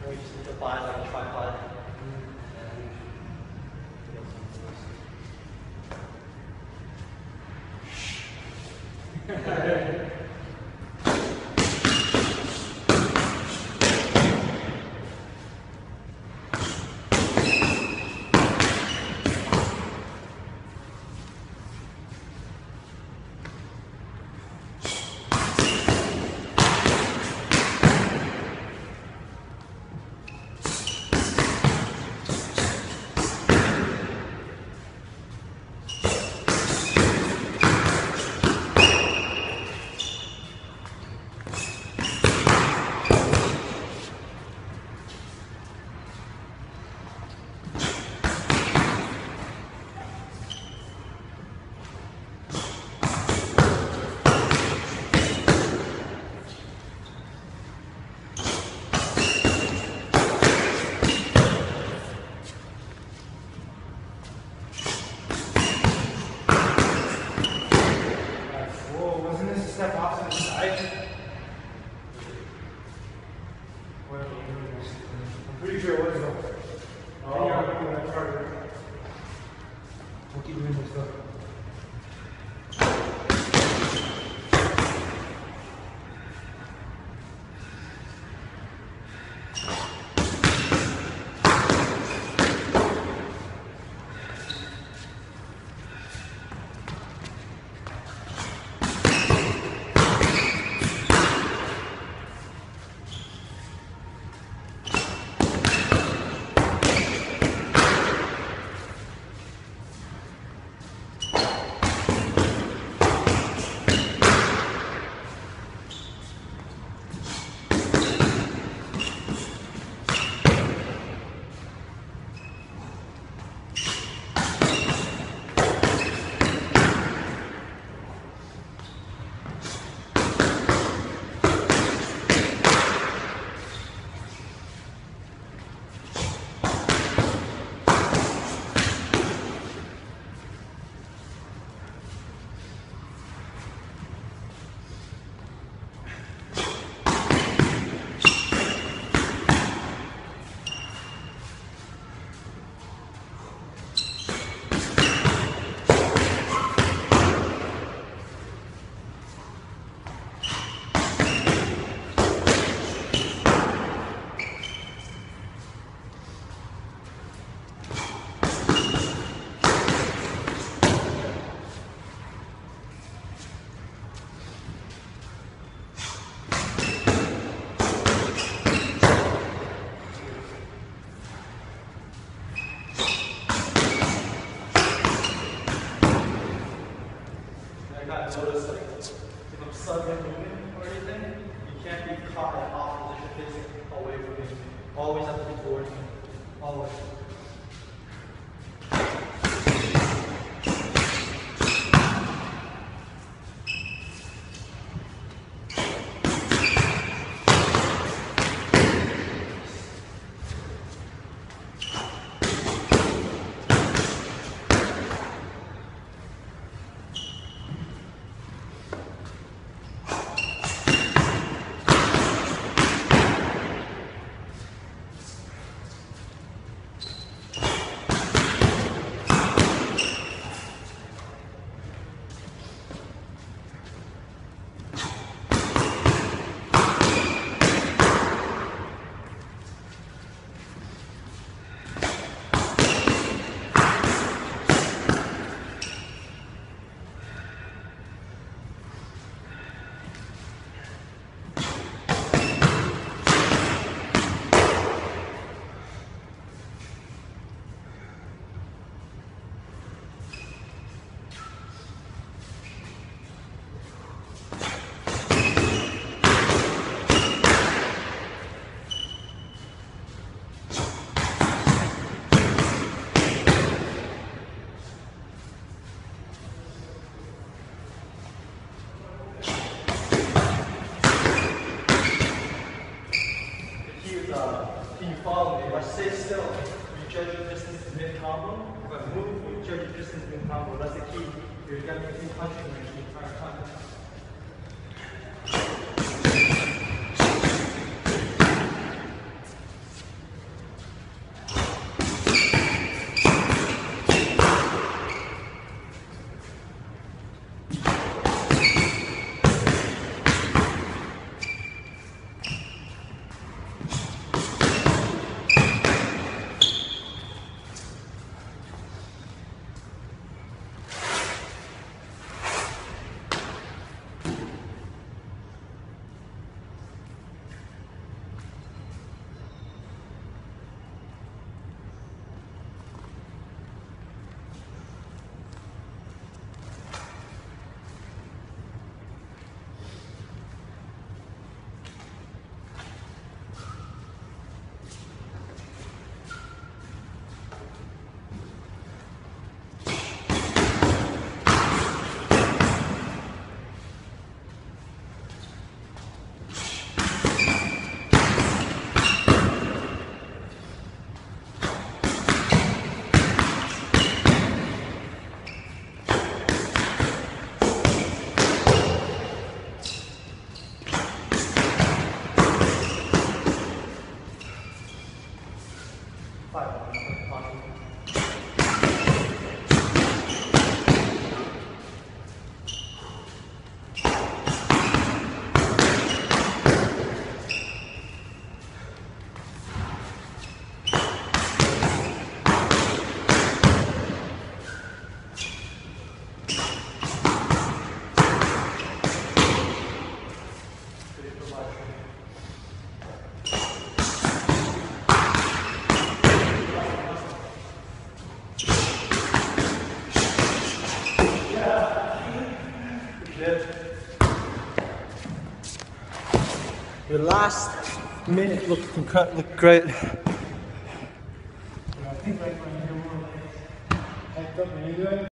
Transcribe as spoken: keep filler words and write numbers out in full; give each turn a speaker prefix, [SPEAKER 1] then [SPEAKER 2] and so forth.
[SPEAKER 1] we just need to apply like a tripod.
[SPEAKER 2] I'm pretty sure it was though. Oh. And you're looking at that chart. We'll keep doing this stuff.
[SPEAKER 1] Notice, like, if I'm suddenly moving or anything, you can't be caught at off position facing away from me. Always have to be towards me. Always. Can you follow me? If I stay still, you judge your distance mid-combo. If I move, you judge your distance mid-combo. That's the key. You're going to be punching me the entire time. Good.
[SPEAKER 2] Your last minute looked incre- looked great.
[SPEAKER 3] I think like when you're more like hyped up and into it.